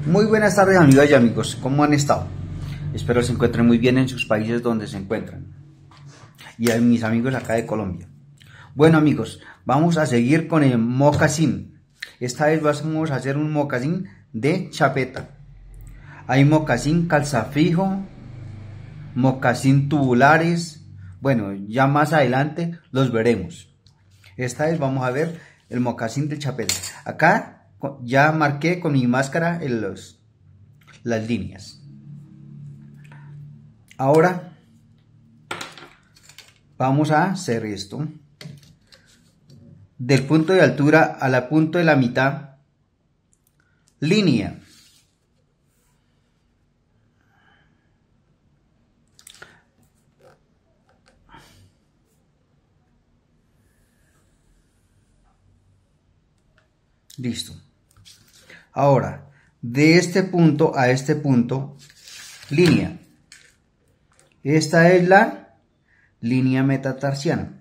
Muy buenas tardes, amigas y amigos, ¿cómo han estado? Espero se encuentren muy bien en sus países donde se encuentran y a mis amigos acá de Colombia. Bueno, amigos, vamos a seguir con el mocasín. Esta vez vamos a hacer un mocasín de chapeta. Hay mocasín calzafijo, mocasín tubulares. Bueno, ya más adelante los veremos. Esta vez vamos a ver el mocasín de chapeta. Acá ya marqué con mi máscara las líneas. Ahora vamos a hacer esto. Del punto de altura a la punto de la mitad, línea. Listo. Ahora, de este punto a este punto, línea. Esta es la línea metatarsiana.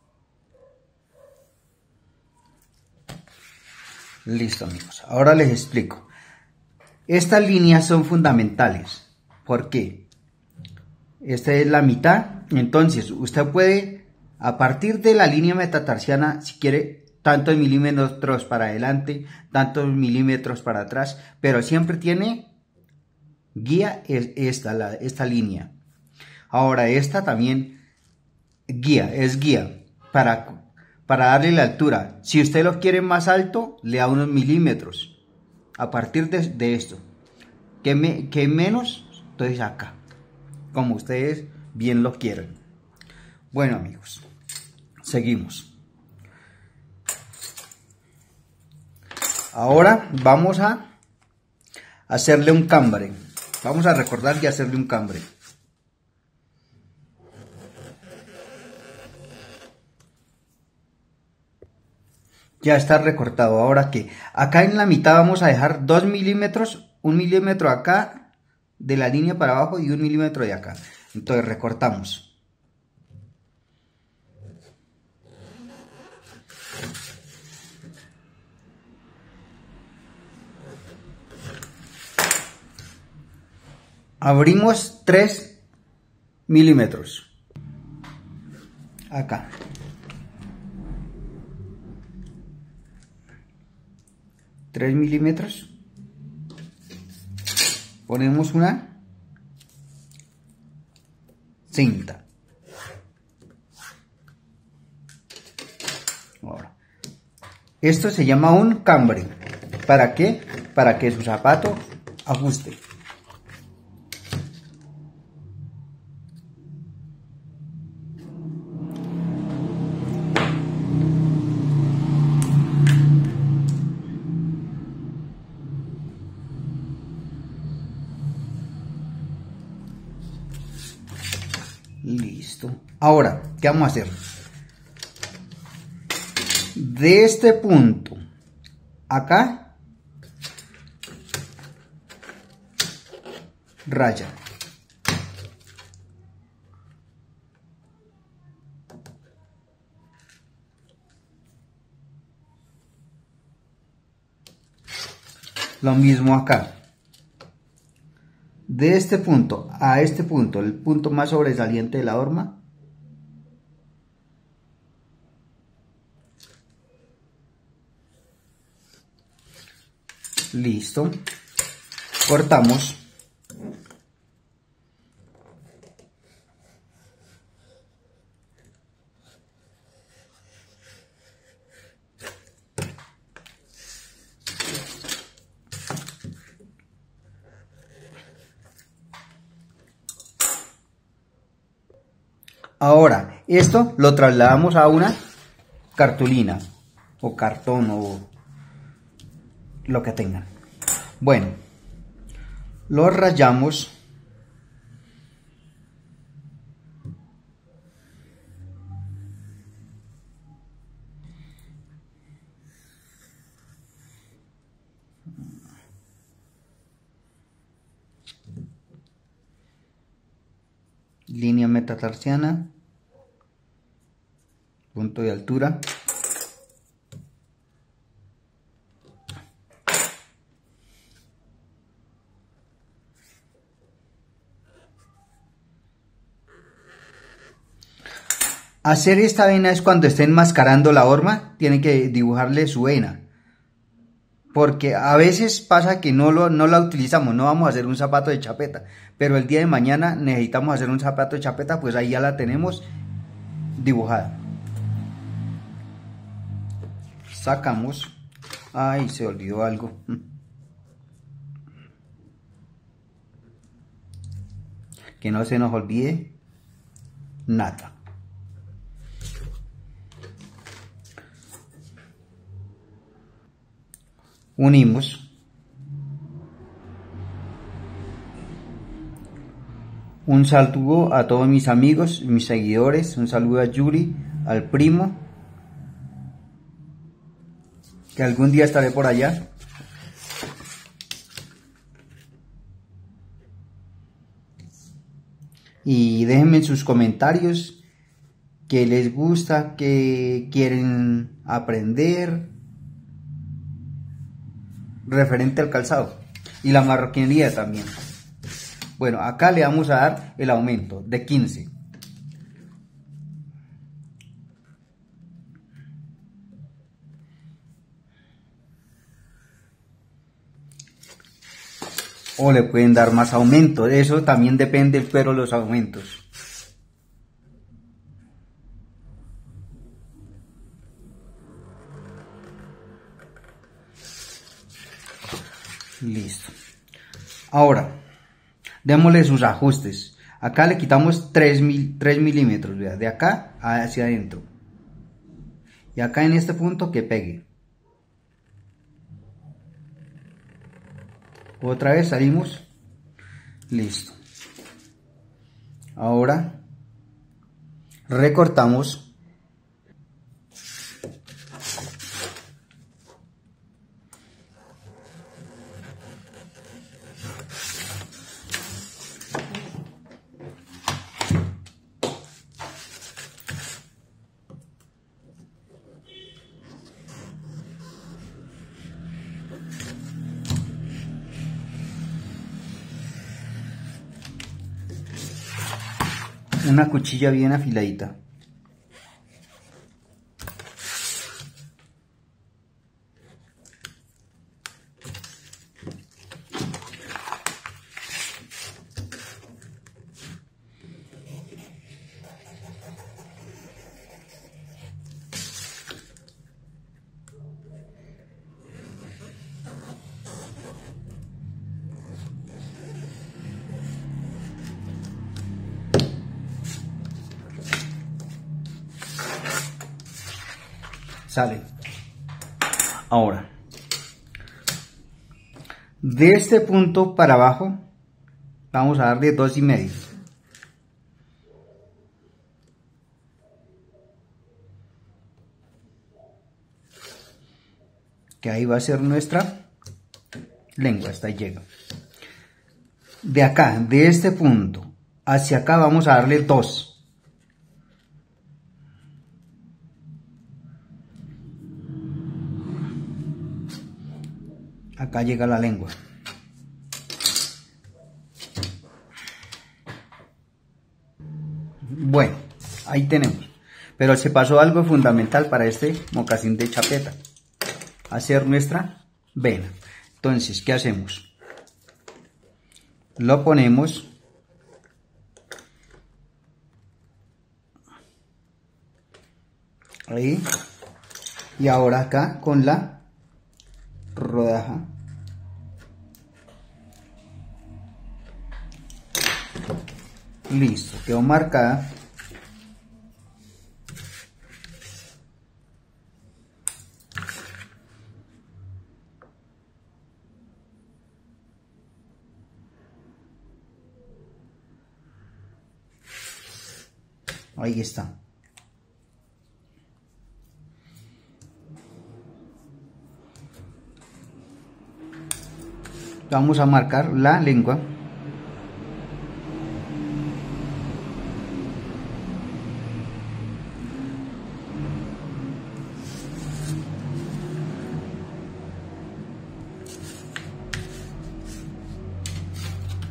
Listo, amigos. Ahora les explico. Estas líneas son fundamentales. ¿Por qué? Esta es la mitad. Entonces, usted puede, a partir de la línea metatarsiana, si quiere, tantos milímetros para adelante, tantos milímetros para atrás, pero siempre tiene guía esta línea. Ahora esta también es guía para darle la altura. Si usted lo quiere más alto, le da unos milímetros. A partir de esto, que menos, entonces acá, como ustedes bien lo quieran. Bueno, amigos, seguimos. Ahora vamos a hacerle un cambre. Vamos a recordar y hacerle un cambre. Ya está recortado. Ahora que acá en la mitad vamos a dejar 2 milímetros, 1 milímetro acá de la línea para abajo y 1 milímetro de acá. Entonces recortamos. Abrimos 3 milímetros. Acá. $3 milímetros. Ponemos una cinta. Ahora, esto se llama un cambre. ¿Para qué? Para que su zapato ajuste. Listo. Ahora, ¿qué vamos a hacer? De este punto acá, raya. Lo mismo acá. De este punto a este punto, el punto más sobresaliente de la horma, listo, cortamos. Ahora, esto lo trasladamos a una cartulina o cartón o lo que tengan. Bueno, lo rayamos. Línea metatarsiana, punto de altura, hacer esta vena es cuando estén enmascarando la horma, tienen que dibujarle su vena. Porque a veces pasa que no la utilizamos, no vamos a hacer un zapato de chapeta, pero el día de mañana necesitamos hacer un zapato de chapeta, pues ahí ya la tenemos dibujada. Sacamos, ay, se olvidó algo. Que no se nos olvide nada. Unimos. Un saludo a todos mis amigos, mis seguidores. Un saludo a Yuri, al primo, que algún día estaré por allá. Y déjenme en sus comentarios qué les gusta, qué quieren aprender referente al calzado y la marroquinería también. Bueno, acá le vamos a dar el aumento de 15. O le pueden dar más aumento, eso también depende, pero los aumentos. Listo. Ahora, démosle sus ajustes. Acá le quitamos 3 milímetros, ¿vea? De acá hacia adentro. Y acá en este punto que pegue. Otra vez salimos. Listo. Ahora recortamos. Una cuchilla bien afiladita. Sale. Ahora, de este punto para abajo vamos a darle 2,5. Que ahí va a ser nuestra lengua, hasta ahí llega. De acá, de este punto hacia acá vamos a darle 2. Acá llega la lengua. Bueno, ahí tenemos. Pero se pasó algo fundamental para este mocasín de chapeta. Hacer nuestra vena. Entonces, ¿qué hacemos? Lo ponemos. Ahí. Y ahora acá con la rodaja. Listo, quedó marcada. Ahí está. Vamos a marcar la lengua.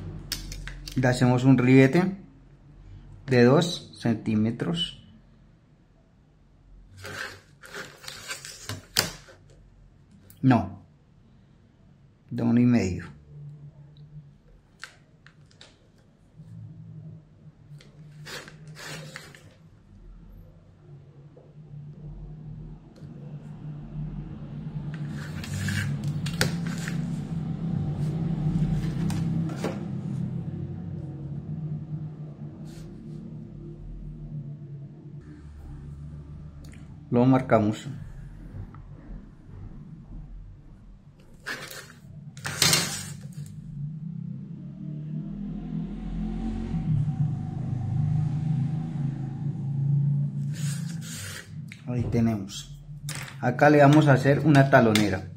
Le hacemos un ribete de 2 centímetros. No, de 1,5. Lo marcamos. Ahí tenemos. Acá le vamos a hacer una talonera.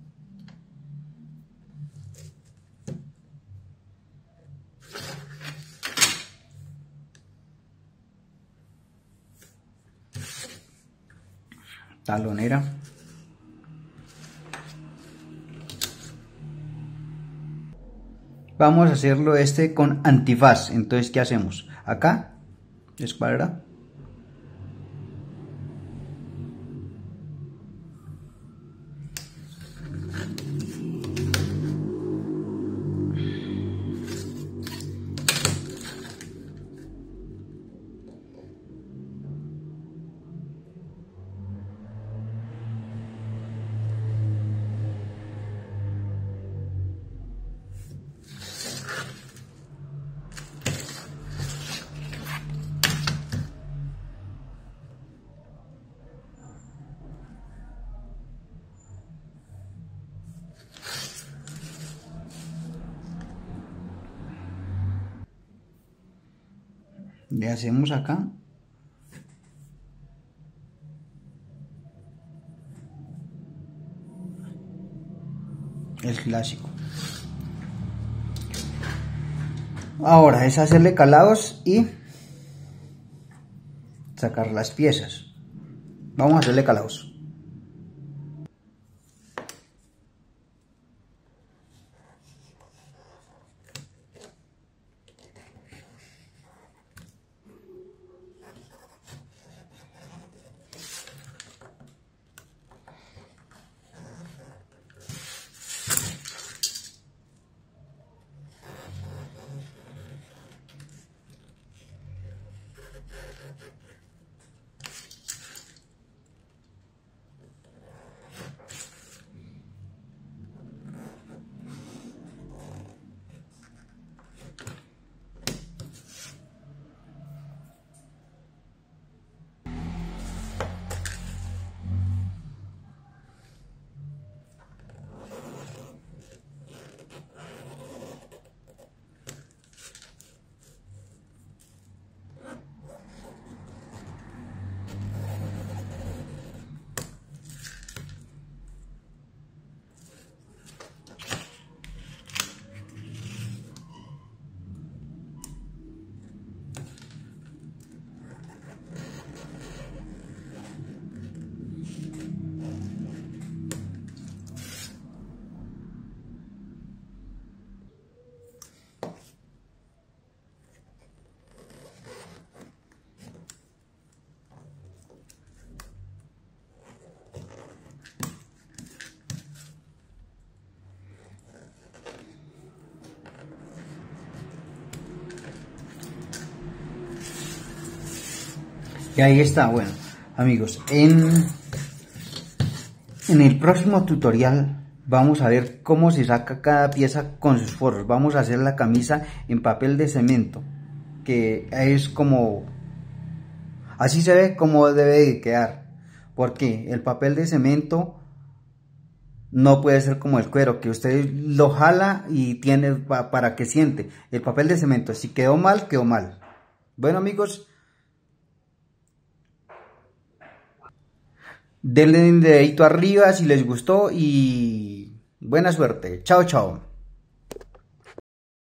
Talonera. Vamos a hacerlo con antifaz. Entonces, ¿qué hacemos? Acá, escuadra. Le hacemos acá. El clásico. Ahora es hacerle calados y sacar las piezas. Vamos a hacerle calados. Y ahí está. Bueno, amigos, en el próximo tutorial vamos a ver cómo se saca cada pieza con sus forros. Vamos a hacer la camisa en papel de cemento, que es como, así se ve como debe de quedar, porque el papel de cemento no puede ser como el cuero, que usted lo jala y tiene para que siente. El papel de cemento, si quedó mal, quedó mal. Bueno, amigos, denle un dedito arriba si les gustó y buena suerte. Chao, chao.